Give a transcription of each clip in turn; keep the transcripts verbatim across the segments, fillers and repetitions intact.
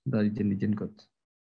Udah izin-izin coach.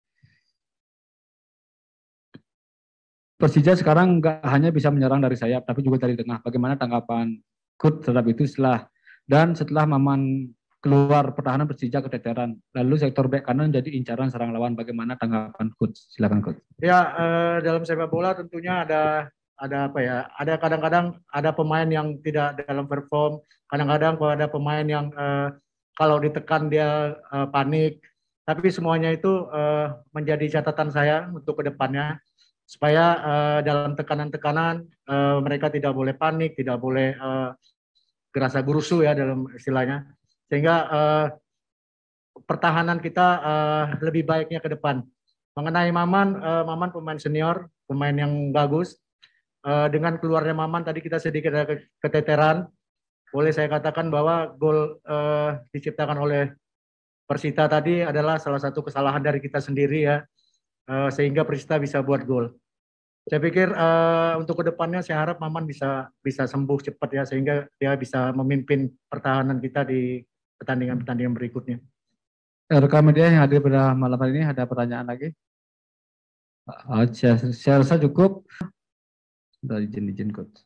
Persija sekarang nggak hanya bisa menyerang dari sayap, tapi juga dari tengah. Bagaimana tanggapan coach terhadap itu setelah dan setelah Maman keluar pertahanan Persija keteteran, lalu sektor bek kanan jadi incaran serang lawan. Bagaimana tanggapan coach? Silakan coach. Ya, eh, dalam sepak bola tentunya ada ada apa ya? Ada kadang-kadang ada pemain yang tidak dalam perform, kadang-kadang ada pemain yang eh, kalau ditekan dia eh, panik. Tapi semuanya itu eh, menjadi catatan saya untuk kedepannya supaya eh, dalam tekanan-tekanan eh, mereka tidak boleh panik, tidak boleh eh, gerasa gerusu ya dalam istilahnya, sehingga eh, pertahanan kita eh, lebih baiknya ke depan. Mengenai Maman, eh, Maman pemain senior, pemain yang bagus. Eh, dengan keluarnya Maman tadi kita sedikit ada keteteran. Boleh saya katakan bahwa gol eh, diciptakan oleh Persita tadi adalah salah satu kesalahan dari kita sendiri ya, eh, sehingga Persita bisa buat gol. Saya pikir uh, untuk kedepannya saya harap Maman bisa bisa sembuh cepat ya sehingga dia bisa memimpin pertahanan kita di pertandingan-pertandingan berikutnya. Rekan media yang hadir pada malam hari ini ada pertanyaan lagi? Uh, saya, saya rasa cukup. Sudah izin-izin coach.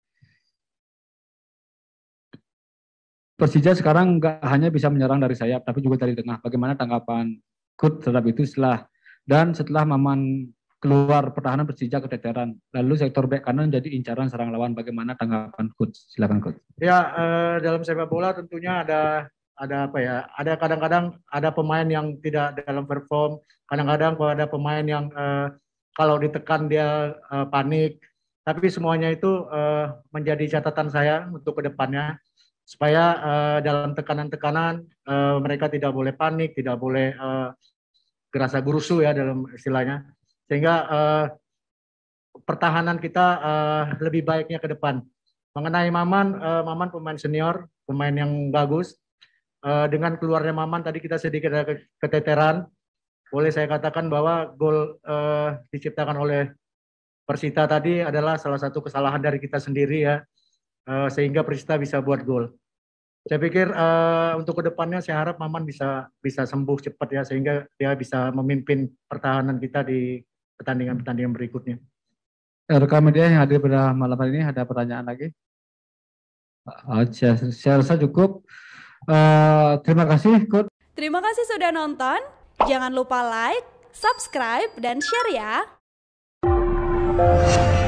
Persija sekarang nggak hanya bisa menyerang dari sayap, tapi juga dari tengah. Bagaimana tanggapan coach terhadap itu setelah dan setelah Maman keluar pertahanan Persija keteteran, lalu sektor bek kanan jadi incaran serang lawan. Bagaimana tanggapan coach? Silakan coach. Ya, eh, dalam sepak bola tentunya ada ada apa ya? Ada kadang-kadang ada pemain yang tidak dalam perform, kadang-kadang ada pemain yang eh, kalau ditekan dia eh, panik. Tapi semuanya itu eh, menjadi catatan saya untuk kedepannya supaya eh, dalam tekanan-tekanan eh, mereka tidak boleh panik, tidak boleh eh, gerasa gerusu ya dalam istilahnya, sehingga eh, pertahanan kita uh, lebih baiknya ke depan. Mengenai Maman, uh, Maman pemain senior, pemain yang bagus. Uh, dengan keluarnya Maman tadi kita sedikit ada keteteran. Boleh saya katakan bahwa gol uh, diciptakan oleh Persita tadi adalah salah satu kesalahan dari kita sendiri ya, uh, sehingga Persita bisa buat gol. Saya pikir uh, untuk kedepannya saya harap Maman bisa bisa sembuh cepat ya sehingga dia bisa memimpin pertahanan kita di pertandingan-pertandingan berikutnya. Rekan media yang hadir pada malam hari ini ada pertanyaan lagi? Uh, saya, saya rasa cukup. Uh, terima kasih coach. Terima kasih sudah nonton. Jangan lupa like, subscribe, dan share ya.